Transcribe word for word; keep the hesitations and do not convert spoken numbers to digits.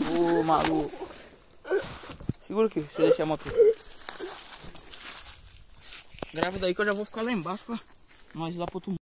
Ô, maluco. Segura aqui, deixa eu deixar a moto. Grava daí que eu já vou ficar lá embaixo pra nós ir lá pro outro mundo.